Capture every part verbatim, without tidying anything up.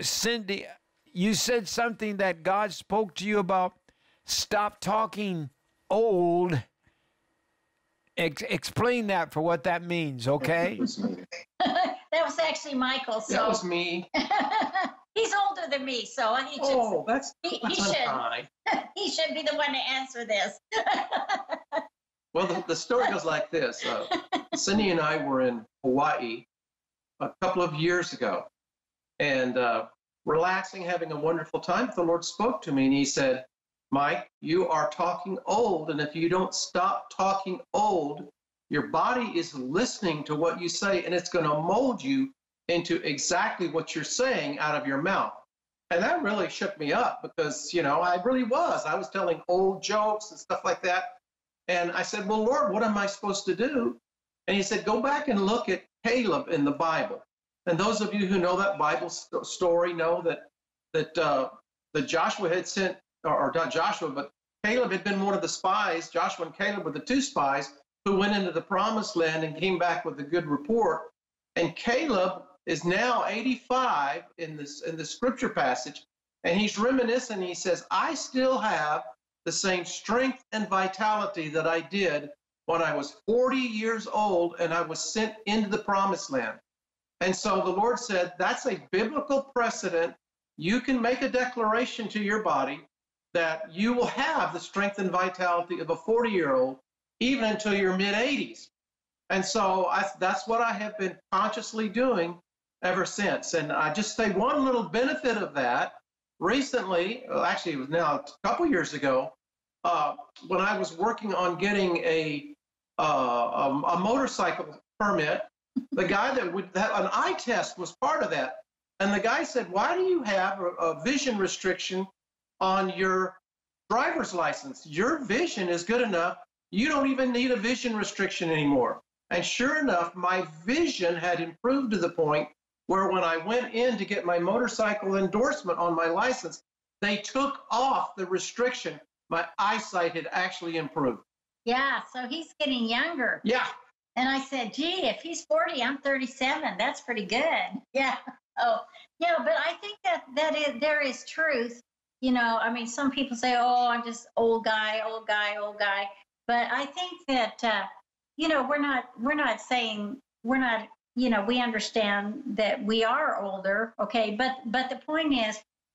Cindy, you said something that God spoke to you about. Stop talking old. Ex- explain that for what that means, okay? That was actually Michael. So that was me. He's older than me, so he should. Oh, that's, he, that's he should. unkind. He should be the one to answer this. Well, the, the story goes like this. Uh, Cindy and I were in Hawaii a couple of years ago, and uh, relaxing, having a wonderful time. The Lord spoke to me, and he said, Mike, you are talking old, and if you don't stop talking old, your body is listening to what you say, and it's going to mold you into exactly what you're saying out of your mouth. And that really shook me up because, you know, I really was. I was telling old jokes and stuff like that. And I said, well, Lord, what am I supposed to do? And he said, go back and look at Caleb in the Bible. And those of you who know that Bible st- story know that that uh, that Joshua had sent, or, or not Joshua, but Caleb had been one of the spies. Joshua and Caleb were the two spies who went into the promised land and came back with a good report. And Caleb is now eighty-five in this in the scripture passage, and he's reminiscing. He says, I still have the same strength and vitality that I did when I was forty years old and I was sent into the promised land. And so the Lord said, that's a biblical precedent. You can make a declaration to your body that you will have the strength and vitality of a forty-year-old even until your mid-eighties. And so I, that's what I have been consciously doing ever since. And I just say one little benefit of that. Recently, well, actually it was now a couple years ago, uh, when I was working on getting a, uh, a, a motorcycle permit, the guy that would, that, an eye test was part of that. And the guy said, why do you have a, a vision restriction on your driver's license? Your vision is good enough. You don't even need a vision restriction anymore. And sure enough, my vision had improved to the point where when I went in to get my motorcycle endorsement on my license, they took off the restriction. My eyesight had actually improved. Yeah, so he's getting younger. Yeah. And I said, gee, if he's forty, I'm thirty-seven. That's pretty good. Yeah. Oh, yeah, but I think that, that is, there is truth. You know, I mean, some people say, oh, I'm just old guy, old guy, old guy. But I think that, uh, you know, we're not, we're not saying, we're not, you know, we understand that we are older, okay? But, but the point is,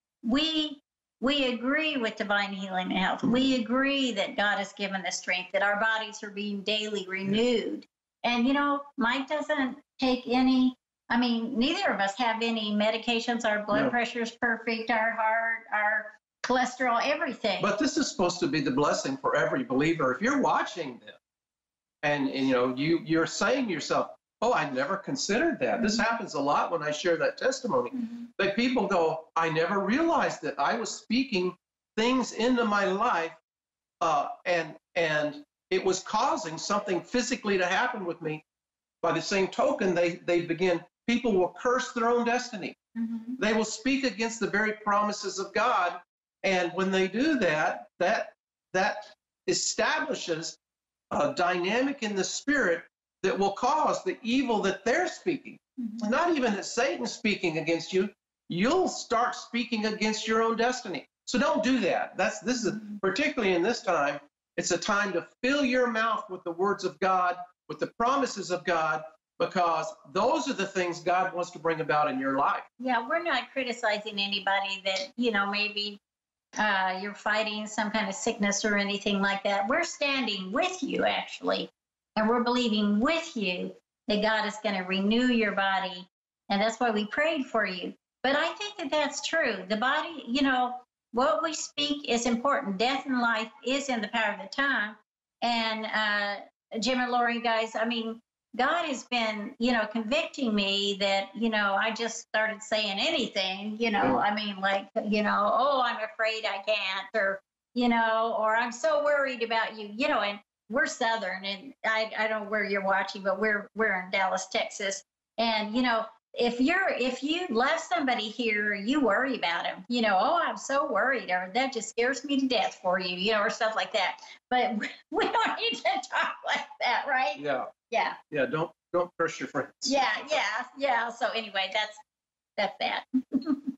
we, we agree with divine healing and health. We agree that God has given us strength, that our bodies are being daily renewed. And, you know, Mike doesn't take any, I mean, neither of us have any medications. Our blood No. pressure is perfect, our heart, our cholesterol, everything. But this is supposed to be the blessing for every believer. If you're watching this and, and you know, you, you're saying to yourself, oh, I never considered that. Mm-hmm. This happens a lot when I share that testimony. Mm-hmm. That people go, I never realized that I was speaking things into my life uh, and and it was causing something physically to happen with me. By the same token, they, they begin, people will curse their own destiny. Mm-hmm. They will speak against the very promises of God. And when they do that, that, that establishes a dynamic in the spirit that will cause the evil that they're speaking. Mm-hmm. Not even that Satan's speaking against you. You'll start speaking against your own destiny. So don't do that. That's this is mm-hmm. particularly in this time. It's a time to fill your mouth with the words of God, with the promises of God, because those are the things God wants to bring about in your life. Yeah, we're not criticizing anybody that, you know, maybe uh, you're fighting some kind of sickness or anything like that. We're standing with you, actually, and we're believing with you that God is going to renew your body, and that's why we prayed for you. But I think that that's true. The body, you know, what we speak is important. Death and life is in the power of the tongue. And uh, Jim and Lori, guys, I mean, God has been, you know, convicting me that, you know, I just started saying anything, you know, I mean, like, you know, oh, I'm afraid I can't, or, you know, or I'm so worried about you, you know, and we're Southern, and I, I don't know where you're watching, but we're, we're in Dallas, Texas. And, you know, if you're, if you love somebody here, you worry about them, you know, oh, I'm so worried, or that just scares me to death for you, you know, or stuff like that. But we don't need to talk like that, right? Yeah. Yeah. Yeah. Don't, don't curse your friends. Yeah. Yeah. Yeah. So anyway, that's, that's that.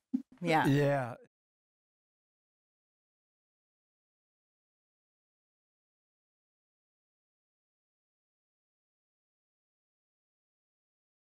Yeah. Yeah.